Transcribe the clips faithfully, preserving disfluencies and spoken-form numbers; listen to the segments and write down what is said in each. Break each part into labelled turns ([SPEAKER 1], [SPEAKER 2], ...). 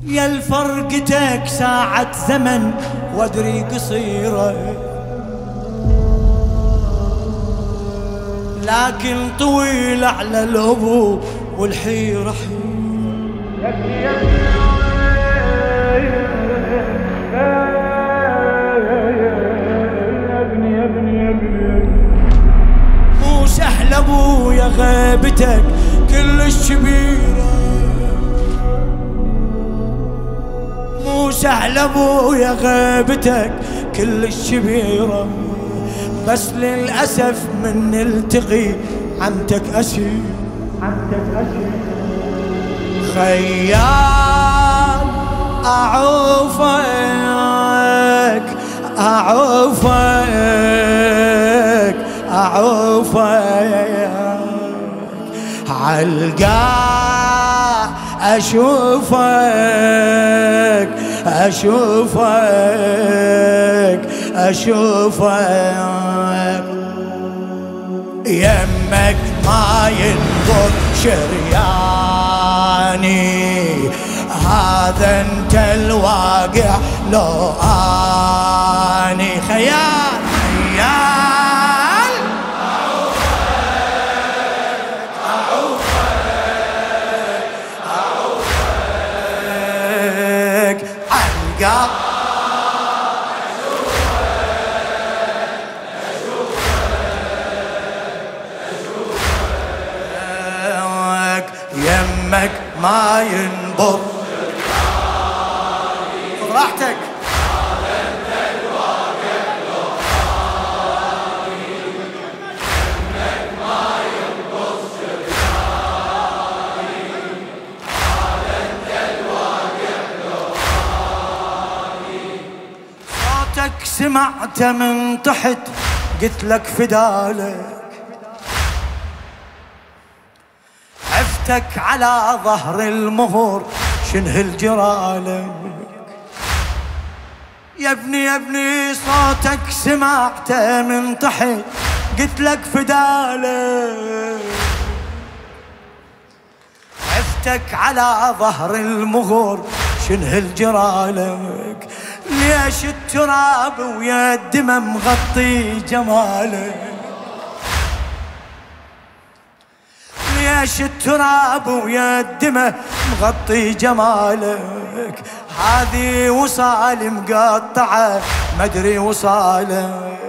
[SPEAKER 1] يا الفرقتك ساعة زمن وادري قصيرة، لكن طويل على الأبو والحيرة حيرة. مو سهل ابويا غيبتك كلش كبيرة، مو سهل ابويا غيبتك كلش كبيرة، بس للأسف من نلتقي عمتك أسير، عمتك أسير. خيال أعوفك أعوفك أعوفك عالقاع أشوفك أشوفك أشوفك يمك ما ينظر شرياني، هذا انت الواقع لو اني خيال خيال أعوفك أعوفك عالقاع يمك ما ينبض راحتك، صوتك سمعته من تحت قلت لك فدالك، عفتك على ظهر المهور شنهل جرالك. يا ابني يا ابني صوتك سمعته من تحت قلت لك فدالك، عفتك على ظهر المغور شنهل جرالك. ليش التراب ويا الدمى مغطي جمالك، ليش التراب ويا الدمى مغطي جمالك. هذه وصال مقطعة مدري وصالك،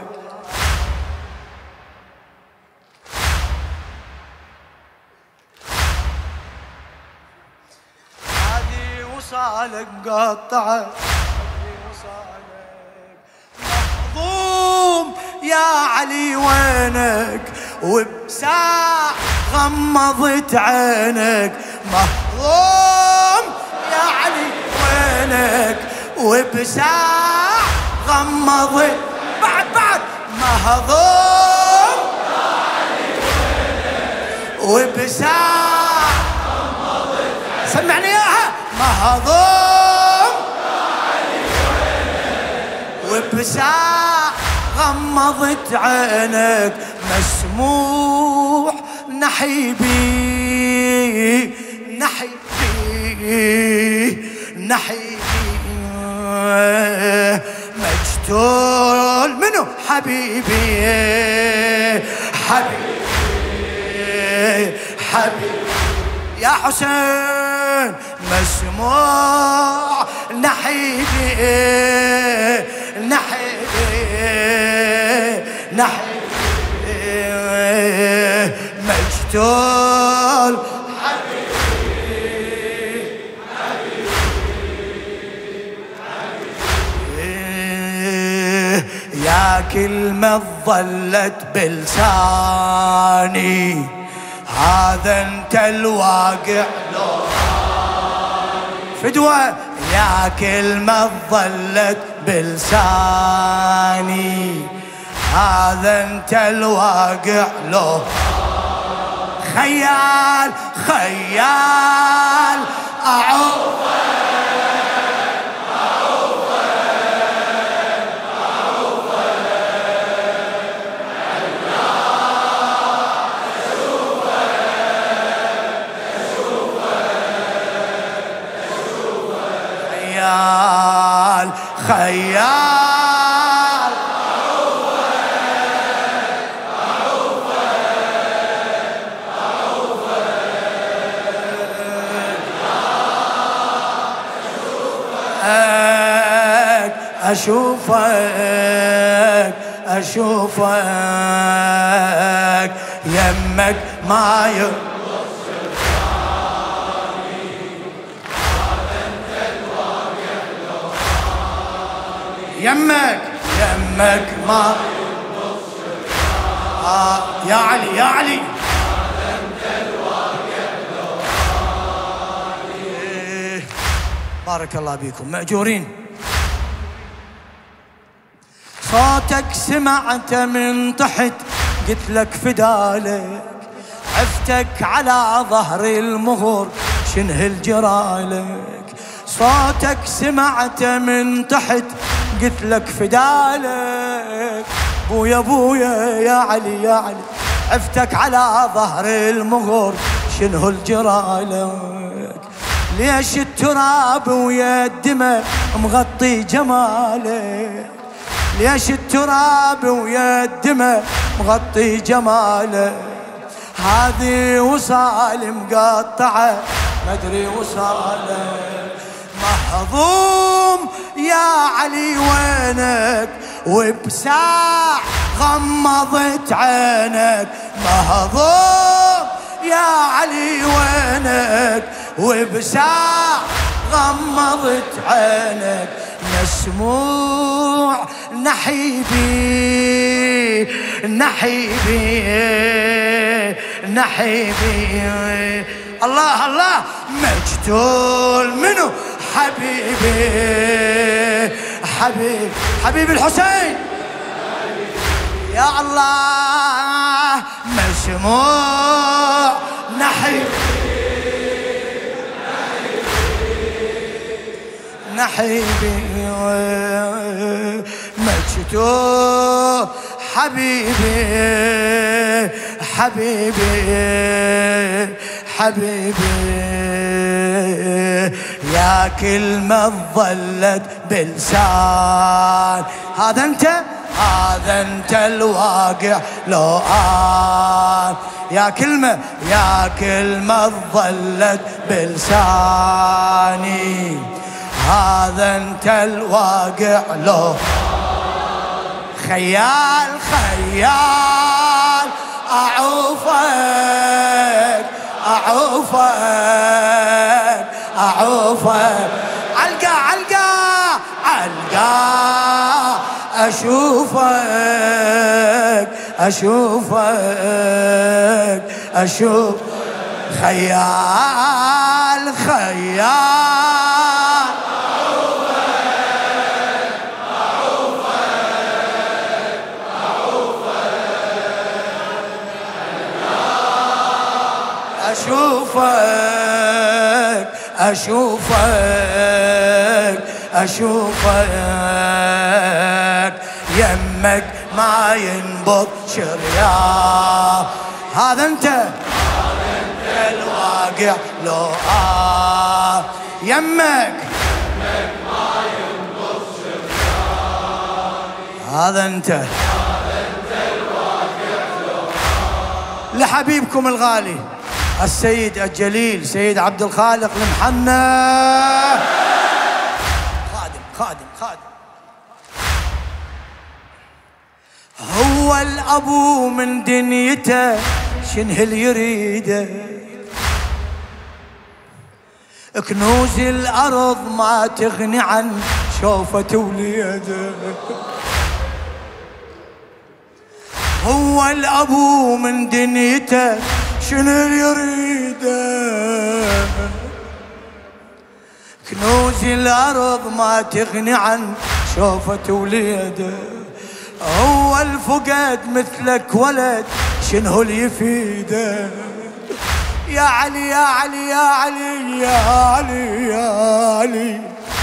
[SPEAKER 1] هذه وصالك مقطعة مدري وصالك. مهضوم يا علي وينك وبساع غمضت عينك، مهضوم يا علي وينك وبساع غمضت بعد بعد مهضوم يا علي وينك وبساع غمضت عينك. سمعني اياها مهضوم يا علي وينك وبساع غمضت عينك. مسموح نحيبي نحيبي نحيبي مجتول منو حبيبي حبيبي حبيبي يا حسين. مسموح نحيبي نحيبي نحيبي مجتول حبيبي حبيبي يا كلمة ظلت بلساني، هذا انت الواقع لو فدوة. يا كلمة ظلت بلساني، هذا انت الواقع لو خيال خيال أعوفك أعوفك أعوفك خيال خيال أشوفك أشوفك يمك ما يبص الثاني هذا انت الواقع لو يمك يمك ما يبص الثاني آه يا علي يا علي هذا انت الواقع لو بارك الله بكم مأجورين. صوتك سمعته من تحت قلت لك فدالك عفتك على ظهر المهور شنهل جرالك. صوتك سمعته من تحت قلت لك فدالك بويا بويا يا علي يا علي عفتك على ظهر المهور شنهل جرالك. ليش التراب ويا الدمى مغطي جمالك ليش التراب ويا الدمى مغطي جماله. هذه وصال مقطعه مدري وصاله. محظوم يا علي وينك وبساع غمضت عينك. محظوم يا علي وينك وبساع غمضت عينك. مسموع نحيبي نحيبي نحيبي الله الله مقتول منو حبيبي حبيب حبيب الحسين يا الله. مسموع نحيبي نحيبي مجدو حبيبي حبيبي حبيبي يا كلمة ظلت بلسان. هذا انت هذا انت الواقع لو آن يا كلمة يا كلمة ظلت بلساني. هذا انت الواقع لو خيال خيال أعوفك أعوفك أعوفك علقة علقة علقة أشوفك أشوفك أشوف خيال خيال أشوفك أشوفك أشوفك يمك ما ينبض شريان. هذا أنت هذا أنت الواقع لو آه يمك يمك ما ينبض شريان. هذا أنت هذا أنت الواقع لو آه. لحبيبكم الغالي السيد الجليل سيد عبد الخالق المحنى خادم خادم خادم. هو الأبو من دنيته شنهل يريده. كنوز الأرض ما تغني عن شوفة وليده. هو الأبو من دنيته شنو يريده. كنوز الأرض ما تغني عن شوفة وليده. هو الفقد مثلك ولد شنو اللي يفيده. يا علي يا علي يا علي يا علي يا علي.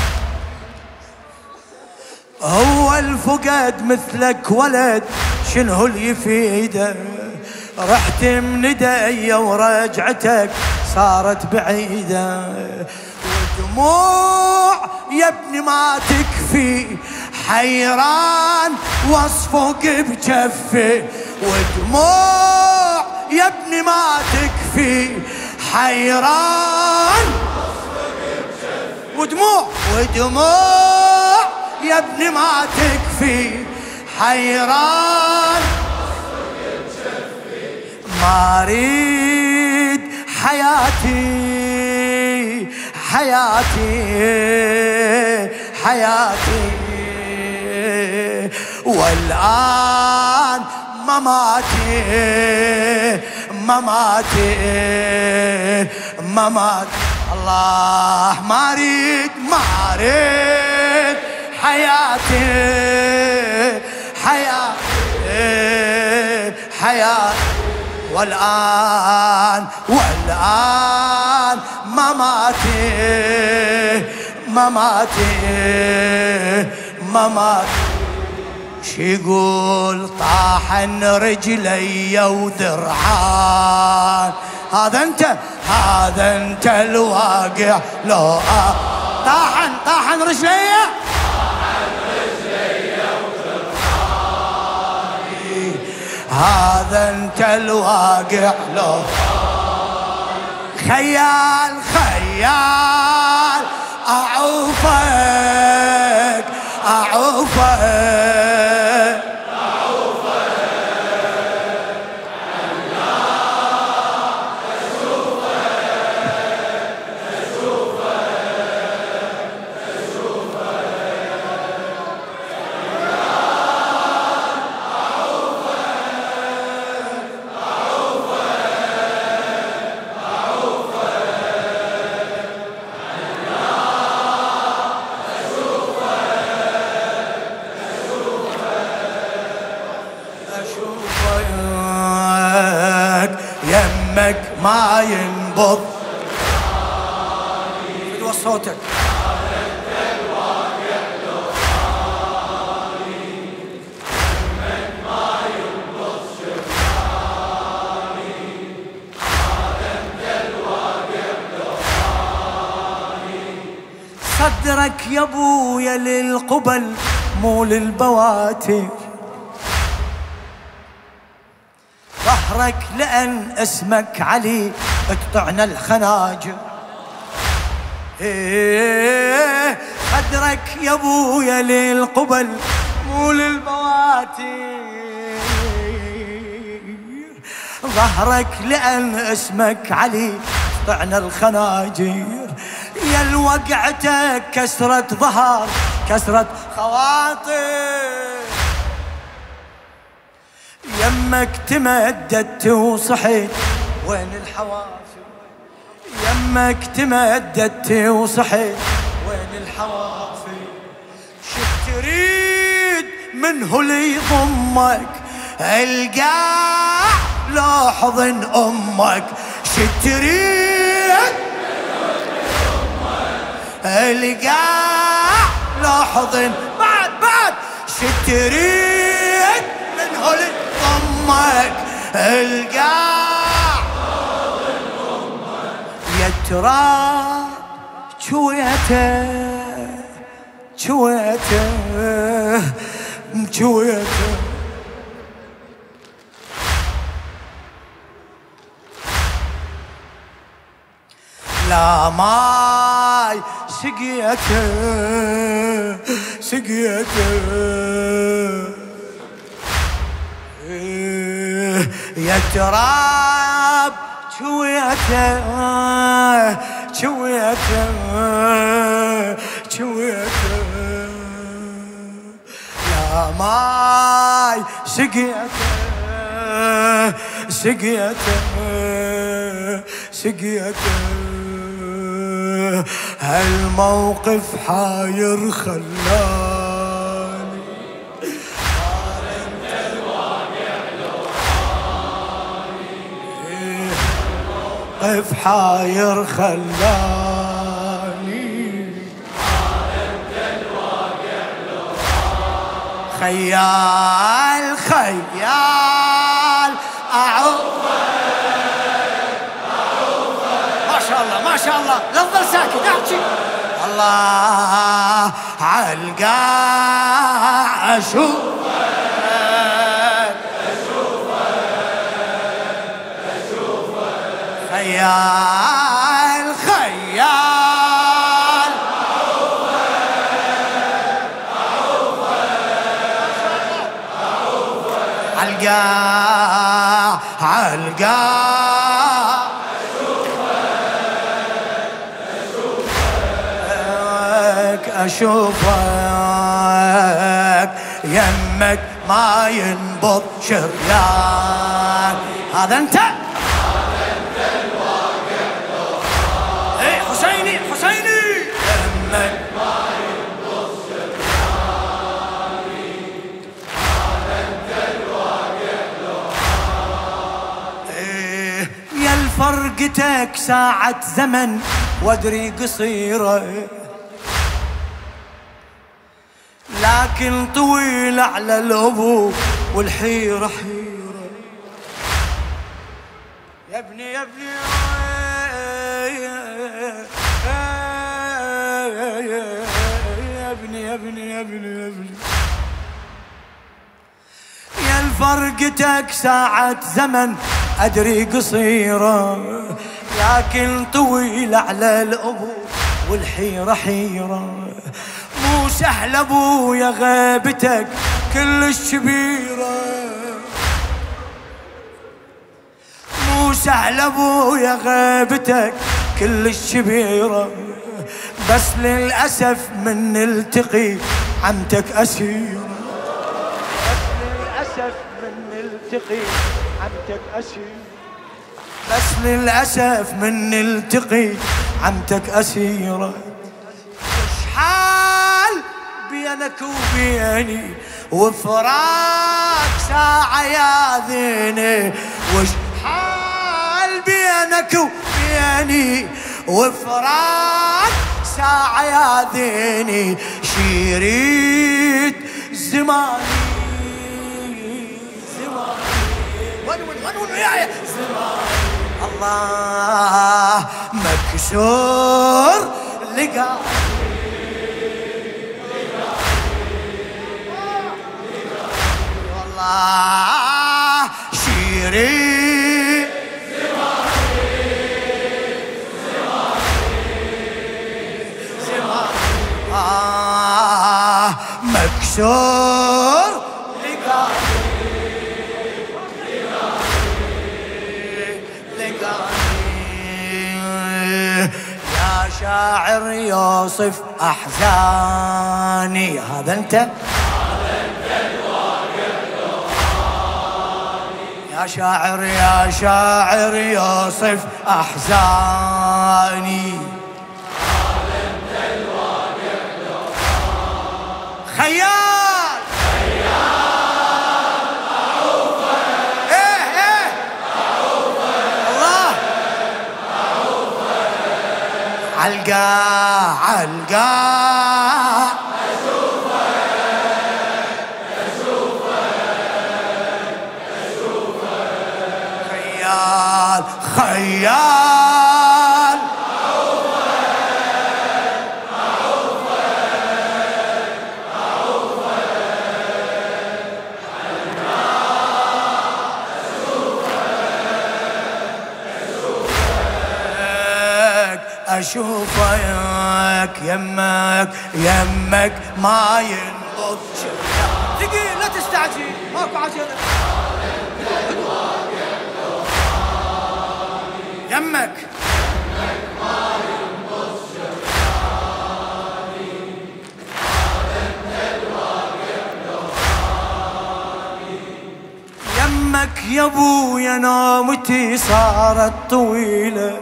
[SPEAKER 1] هو الفقد مثلك ولد شنو اللي يفيده. رحت من ايدي ورجعتك صارت بعيدة. ودموع يا ابني ما تكفي، حيران واصفق بجفي. ودموع يا ابني ما تكفي، حيران واصفق بجفي. ودموع ودموع يا ابني ما تكفي، حيران واصفق بجفي. ما اريد حياتي حياتي حياتي، والآن مماتي مماتي مماتي. الله ما اريد ما اريد حياتي حياتي حياتي، والآن والآن مماتي مماتي مماتي. شيقول طاحن رجلي ودرعان، هذا انت هذا انت الواقع لو آه. طاحن طاحن رجلي طاحن رجلي ودرعاني، هذا انت الواقع لو خيال خيال أعوفك أعوفك يمك ما ينبض. فدوى صوتك. صدرك يا ابويا للقبل مو للبواتر، ظهرك لأن اسمك علي اقطعنا الخناجر. إيه صدرك يا ابويا للقبل مو للبواتر، ظهرك لأن اسمك علي اقطعنا الخناجر. يا الوقعتك كسرة ظهر كسرة خواطر، يمك تمددت وصحيت وين الحوافر. يمك تمددت وصحيت وين الحوافر. شو تريد منه اللي يضمك القاع لو حضن امك. شو تريد القاع لو حضن بعد بعد. شو تريد منه اللي امك القاع يا ترى شويته شويته شويته. لا ماي سقيته سقيته يا تراب شويته شويته شويته. يا ماي سقيته سقيته سقيته. هالموقف حاير خلاني صار انت الواقع لوحاني. موقف حاير خلاني صار انت الواقع لوحاني. خيال خيال أعوفك أعوفك. ما شاء الله ما شاء الله لا تظل ساكت احكي. الله عالقاع اشوفك خيال خيال عالقاع عالقاع أشوفك يمك ما ينبض شريان. هذا أنت إيه حسيني حسيني يمك ما ينبض شريان. هذا أنت الواقع إيه يا الفرقتك ساعة زمن وادري قصيرة لكن طويل على الأبو والحيرة حيرة. يا ابني يا ابني يا ابني يا ابني يا ابني يا ابني يا الفرقتك ساعة زمن أدري قصيرة لكن طويل على الأبو والحيرة حيرة. مو سهل ابويا غيبتك كلش كبيرة مو سهل ابويا غيبتك كلش كبيرة بس للأسف من نلتقي عمتك أسيرة. بس للأسف من نلتقي عمتك أسيرة. بس للأسف من نلتقي عمتك أسيرة. بينك وبيني وفراق ساعة يا ذيني وش حال بينك وبيني وفراق ساعة يا ذيني شيريت زماني زماني ون ون ون ون يا زماني. الله مكسور لقى شيرين زماني زماني زماني آه مكسور لقاني لقاني يا شاعر يوصف أحزاني. هذا أنت يا شاعر يا شاعر يوصف أحزاني. هذا أنت الواقع خيال خيال أعوفك إيه إيه أعوفك الله أعوفك عالقاع عالقاع خيال أعوفك أعوفك أعوفك أشوفك يمك يمك ما ينبض شريان. ثقيل لا تستعجل ماكو عجلة يمك يمك ما ينبض شرياني. هذا أنت الواقع لوحاني. يمك يا ابويا نومتي صارت طويلة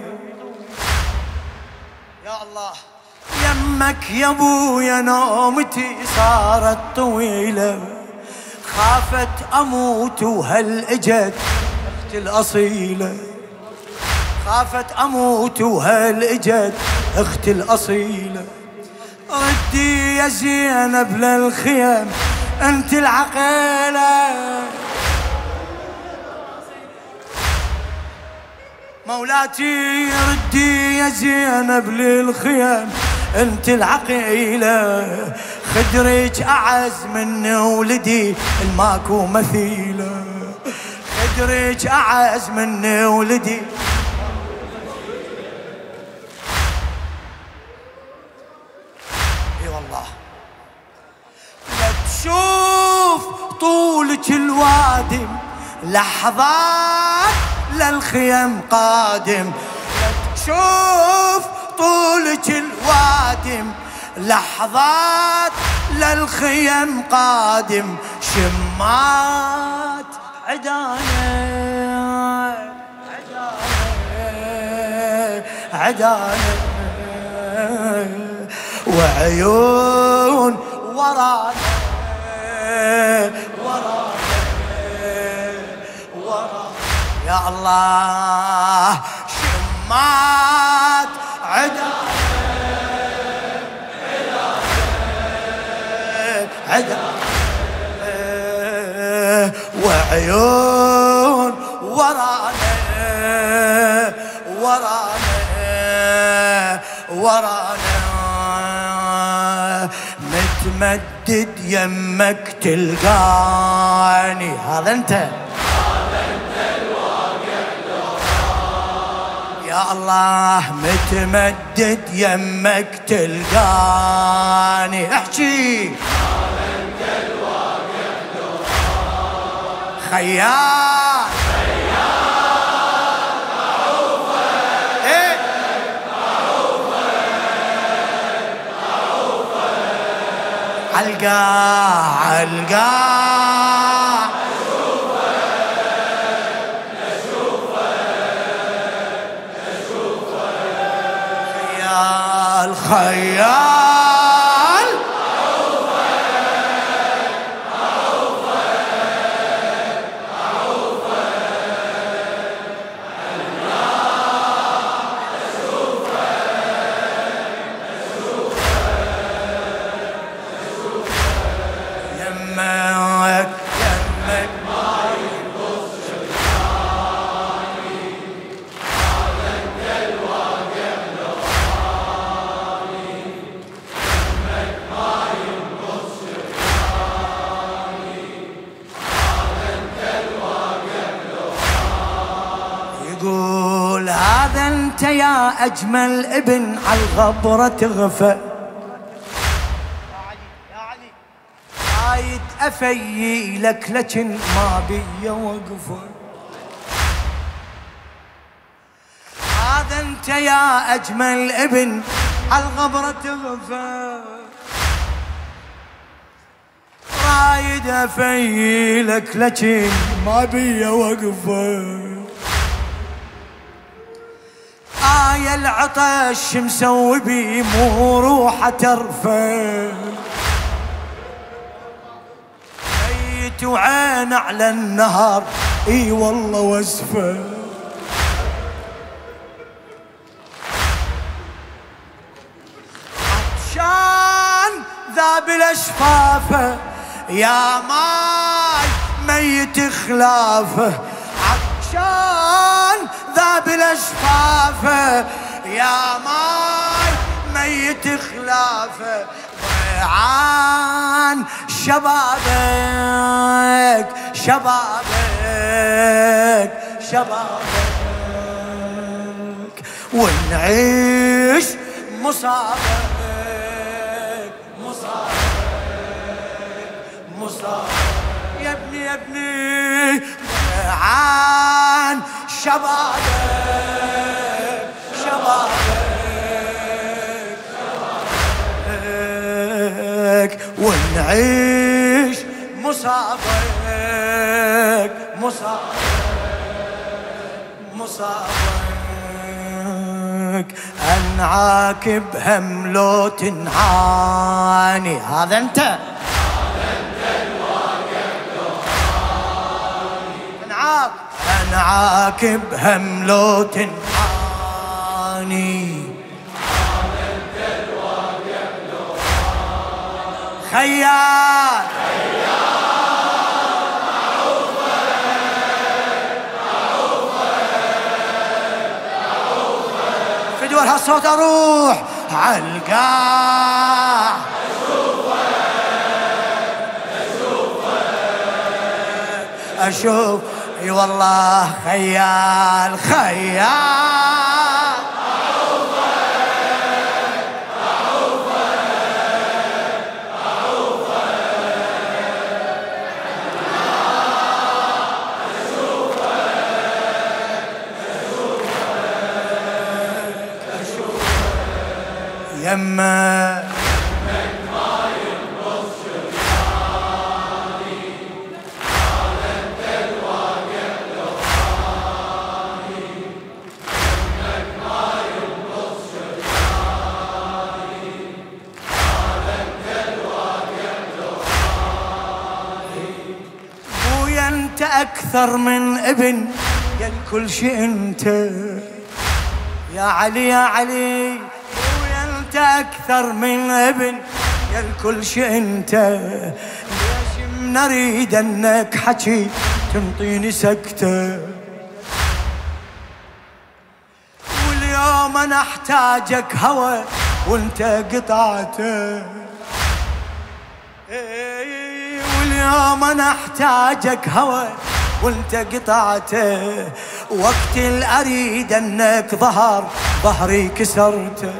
[SPEAKER 1] يا الله. يمك يا ابويا نومتي صارت طويلة خافت أموت وهل اجت أختي الأصيلة. خافت أموت وهل اجت أختي الأصيلة. ردي يا زينب للخيم أنت العقيلة. مولاتي ردي يا زينب للخيام، انت العقيلة خدرك اعز من ولدي الماكو مثيله، خدرك اعز من ولدي. اي والله لا تشوف طولك الوادم لحظات للخيم قادم، لا تشوف طولك الوادم لحظات للخيم قادم، شمات عدانا عدانا عدانا وعيون ورانا ورانا ورانا يا الله شمات عدانا عدانا وعيون ورانا ورانا ورانا متمدد يمك تلقاني. هذا انت يا الله متمدد يمك تلقاني. احكي خيال خيال معروفك ايه معروفك معروفك عالقاع عالقاع نشوفك نشوفك نشوفك خيال خيال يقول هذا انت يا اجمل ابن عالغبرة تغفى. يا علي رايد افيلك لكن ما بي وقفه. هذا انت يا اجمل ابن عالغبرة تغفى، رايد افيلك لكن ما بي وقفه. آية العطش مسوي بي مو روحه ترفع، ميت وعين على النهر اي والله واسفه. عطشان ذاب الاشفافه يا ماي ميت خلافه، عطشان ذاب الاشفافه يا ماي ميت خلافه. ضيعان شبابك شبابك شبابك ونعيش مصابك مصابك مصابك يا ابني يا ابني. ضيعان شبابك شبابك شبابك ونعيش مصابك مصابك مصابك. انعاك بهم لو تنعاني. هذا انت انعاك انعاك بهم لو تنعاني. خيال خيال معروفك معروفك صوت اروح عالقاع اشوف اي والله خيال خيال يما بويا انت اكثر من ابن يا كل شيء انت يا علي يا علي انت اكثر من ابن يا كل شيء انت ليش نريد انك حكي تنطيني سكته واليوم انا احتاجك هوى وانت قطعته واليوم انا احتاجك هوى وانت قطعته وقت الاريد انك ظهر ظهري كسرته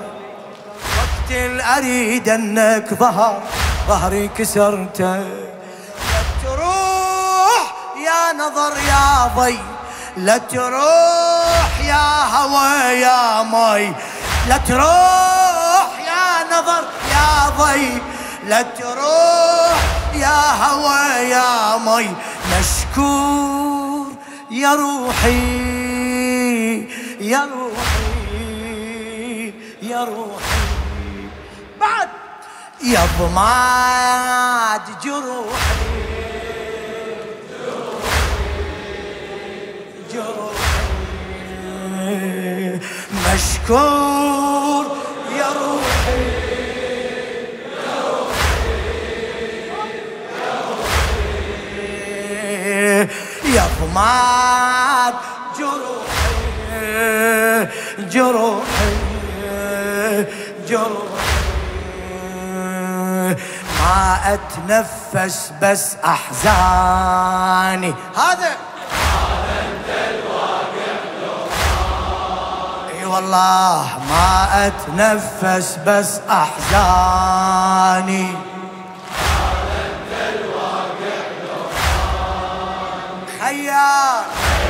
[SPEAKER 1] اريد انك ظهر ظهري كسرته لا تروح يا نظر يا ضي لا تروح يا هوى يا مي لا تروح يا نظر يا ضي لا تروح يا هوى يا مي مشكور يا روحي يا روحي يا روحي بعد يا ضماد جروحي جروحي مشكور يا روحي يا روحي يا ضماد جروحي جروحي جروحي ما اتنفس بس احزاني هذا هذا انت الواقع اي والله ما اتنفس بس احزاني هذا انت الواقع خيال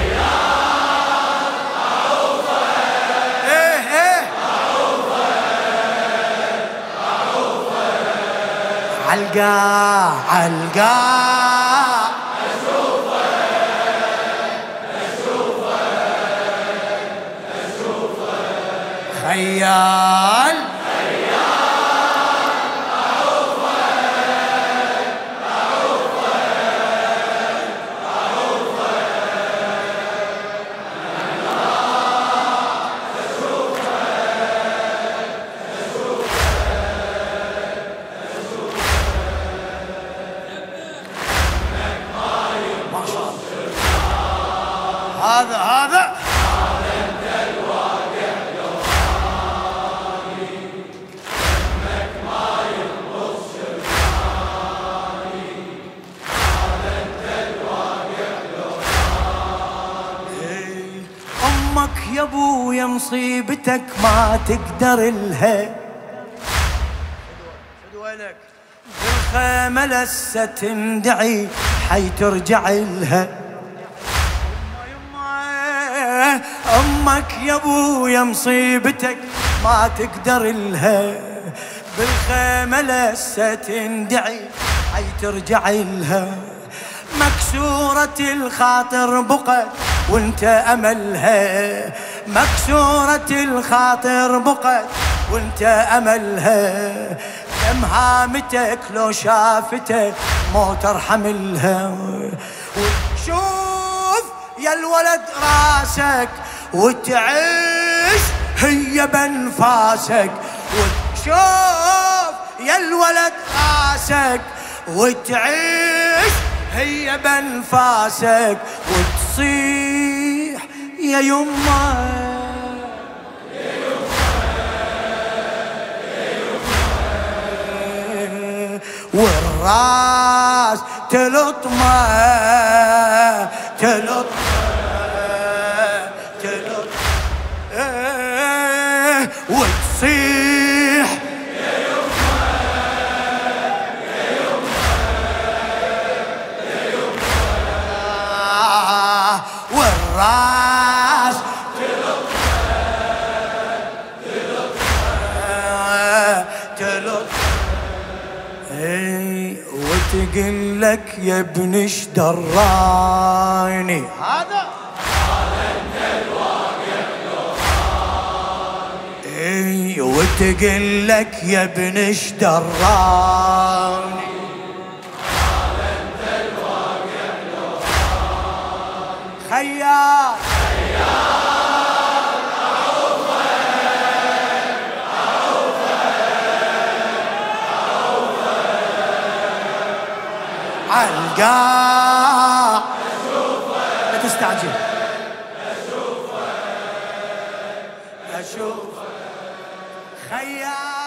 [SPEAKER 1] عالقاع عالقاع اشوفك اشوفك اشوفك خيال خيال اعوفك اعوفك هذا هذا هذا انت الواقع لوحاني انك ما ينقص شرفاني هذا انت الواقع لوحاني امك يا ابويا مصيبتك ما تقدر لها شد وينك بالخيمه لسه تندعي حي ترجع لها امك يا ابويا مصيبتك ما تقدر لها بالخيمه لسه تندعي حي ترجع لها مكسوره الخاطر بقت وانت املها مكسوره الخاطر بقت وانت املها دم هامتك لو شافته مو ترحم لها وشوف يا الولد راسك وتعيش هي بانفاسك وتشوف يا الولد راسك وتعيش هي بانفاسك وتصيح يا يمه يا يمه والراس تلطمه تلطمه تلطمه وتصيح يا يمه يا يمه يا يمه والراس وتقول لك يا ابن ايش دراني هذا هذا انت الواقع لوراني اي وتقول لك يا ابن ايش دراني هذا انت الواقع لوراني خيال خيال عالقاع لا تستعجل أشوفك أشوفك خيال